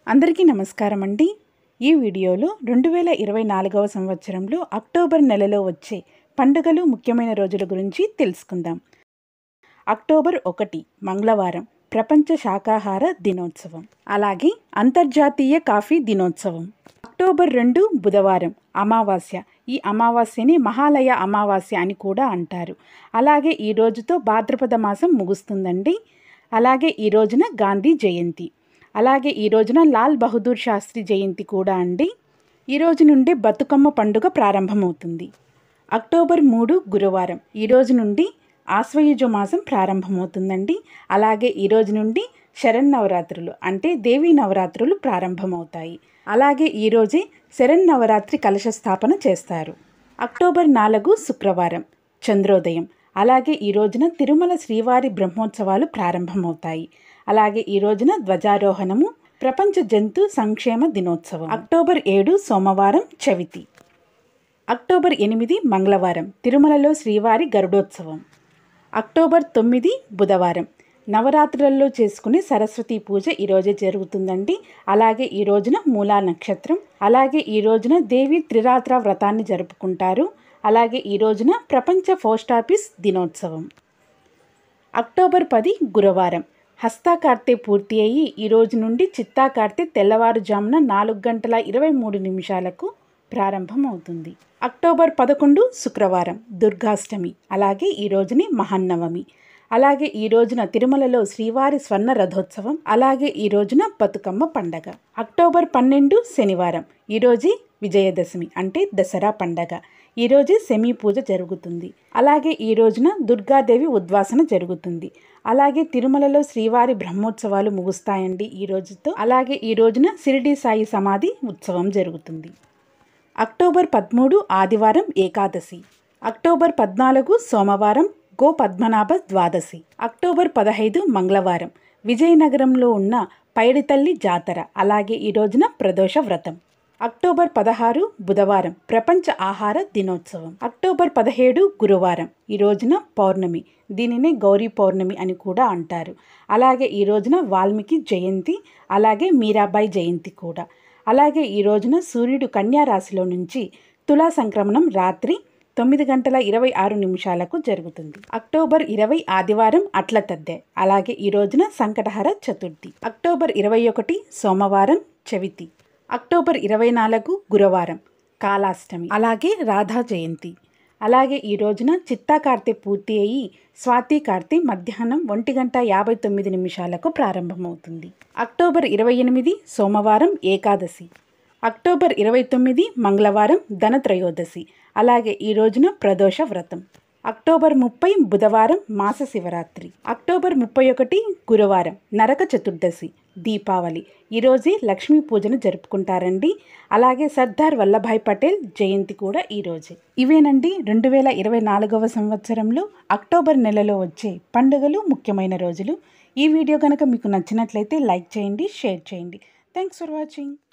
అందరికీ నమస్కారం అండి. ఈ వీడియోలో 2024వ సంవత్సరంలో అక్టోబర్ నెలలో వచ్చే పండుగలు ముఖ్యమైన రోజుల గురించి తెలుసుకుందాం. అక్టోబర్ 1 మంగళవారం ప్రపంచ శాకాహార దినోత్సవం, అలాగే అంతర్జాతీయ కాఫీ దినోత్సవం. అక్టోబర్ 2 బుధవారం అమావాస్య. ఈ అమావాస్యని మహాలయ అమావాస్య అని కూడా అంటారు. అలాగే ఈ రోజుతో భాద్రపద మాసం ముగుస్తుందండి. అలాగే ఈ రోజున గాంధీ జయంతి, అలాగే ఈ రోజున లాల్ బహదూర్ శాస్త్రి జయంతి కూడా అండి. ఈ రోజు నుండి బతుకమ్మ పండుగ ప్రారంభమవుతుంది. అక్టోబర్ 3 గురువారం. ఈ రోజు నుండి ఆశ్వయుజ మాసం ప్రారంభమవుతుందండి. అలాగే ఈ రోజు నుండి శరన్నవరాత్రులు అంటే దేవీ నవరాత్రులు ప్రారంభమవుతాయి. అలాగే ఈరోజే శరన్నవరాత్రి కలశ స్థాపన చేస్తారు. అక్టోబర్ 4 శుక్రవారం చంద్రోదయం. అలాగే ఈ రోజున తిరుమల శ్రీవారి బ్రహ్మోత్సవాలు ప్రారంభమవుతాయి. అలాగే ఈ రోజున ధ్వజారోహణము, ప్రపంచ జంతు సంక్షేమ దినోత్సవం. అక్టోబర్ 7 సోమవారం చవితి. అక్టోబర్ 8 మంగళవారం తిరుమలలో శ్రీవారి గరుడోత్సవం. అక్టోబర్ 9 బుధవారం నవరాత్రులలో చేసుకునే సరస్వతి పూజ ఈరోజే జరుగుతుందండి. అలాగే ఈ రోజున మూలా నక్షత్రం. అలాగే ఈ రోజున దేవి త్రిరాత్ర వ్రతాన్ని జరుపుకుంటారు. అలాగే ఈ రోజున ప్రపంచ పోస్టాఫీస్ దినోత్సవం. అక్టోబర్ 10 గురువారం హస్తాకార్తె పూర్తి అయ్యి ఈ రోజు నుండి చిత్తాకార్తె తెల్లవారుజామున 4:23 ప్రారంభం అవుతుంది. అక్టోబర్ 11 శుక్రవారం దుర్గాష్టమి. అలాగే ఈ రోజుని మహాన్నవమి. అలాగే ఈ రోజున తిరుమలలో శ్రీవారి స్వర్ణ రథోత్సవం. అలాగే ఈ రోజున బతుకమ్మ పండగ. అక్టోబర్ 12 శనివారం. ఈరోజే విజయదశమి అంటే దసరా పండగ. ఈరోజే సెమీ పూజ జరుగుతుంది. అలాగే ఈ రోజున దుర్గాదేవి ఉద్వాసన జరుగుతుంది. అలాగే తిరుమలలో శ్రీవారి బ్రహ్మోత్సవాలు ముగుస్తాయండి ఈ రోజుతో. అలాగే ఈ రోజున షిరిడి సాయి సమాధి ఉత్సవం జరుగుతుంది. అక్టోబర్ 13 ఆదివారం ఏకాదశి. అక్టోబర్ 14 సోమవారం గో పద్మనాభ ద్వాదశి. అక్టోబర్ 15 మంగళవారం విజయనగరంలో ఉన్న పైడితల్లి జాతర. అలాగే ఈ రోజున ప్రదోష వ్రతం. అక్టోబర్ 16 బుధవారం ప్రపంచ ఆహార దినోత్సవం. అక్టోబర్ 17 గురువారం. ఈ రోజున పౌర్ణమి. దీనినే గౌరీ పౌర్ణమి అని కూడా అంటారు. అలాగే ఈ రోజున వాల్మీకి జయంతి, అలాగే మీరాబాయి జయంతి కూడా. అలాగే ఈ రోజున సూర్యుడు కన్యా రాశిలో నుంచి తులా సంక్రమణం రాత్రి 9:26 జరుగుతుంది. అక్టోబర్ 20 ఆదివారం అట్ల తద్దె. అలాగే ఈ రోజున సంకటహర చతుర్థి. అక్టోబర్ 21 సోమవారం చవితి. అక్టోబర్ 24 గురువారం కాళాష్టమి. అలాగే రాధా జయంతి. అలాగే ఈ రోజున చిత్తాకార్తె పూర్తి అయ్యి స్వాతి కార్తె మధ్యాహ్నం 1:59 ప్రారంభమవుతుంది. అక్టోబర్ 28 సోమవారం ఏకాదశి. అక్టోబర్ 29 మంగళవారం ధనత్రయోదశి. అలాగే ఈ రోజున ప్రదోష వ్రతం. అక్టోబర్ 30 బుధవారం మాస శివరాత్రి. అక్టోబర్ 31 గురువారం నరక చతుర్దశి దీపావళి. ఈరోజే లక్ష్మీ పూజను జరుపుకుంటారండి. అలాగే సర్దార్ వల్లభాయ్ పటేల్ జయంతి కూడా ఈరోజే. ఇవేనండి 2024వ సంవత్సరంలో అక్టోబర్ నెలలో వచ్చే పండుగలు ముఖ్యమైన రోజులు. ఈ వీడియో కనుక మీకు నచ్చినట్లయితే లైక్ చేయండి, షేర్ చేయండి. Thanks for watching.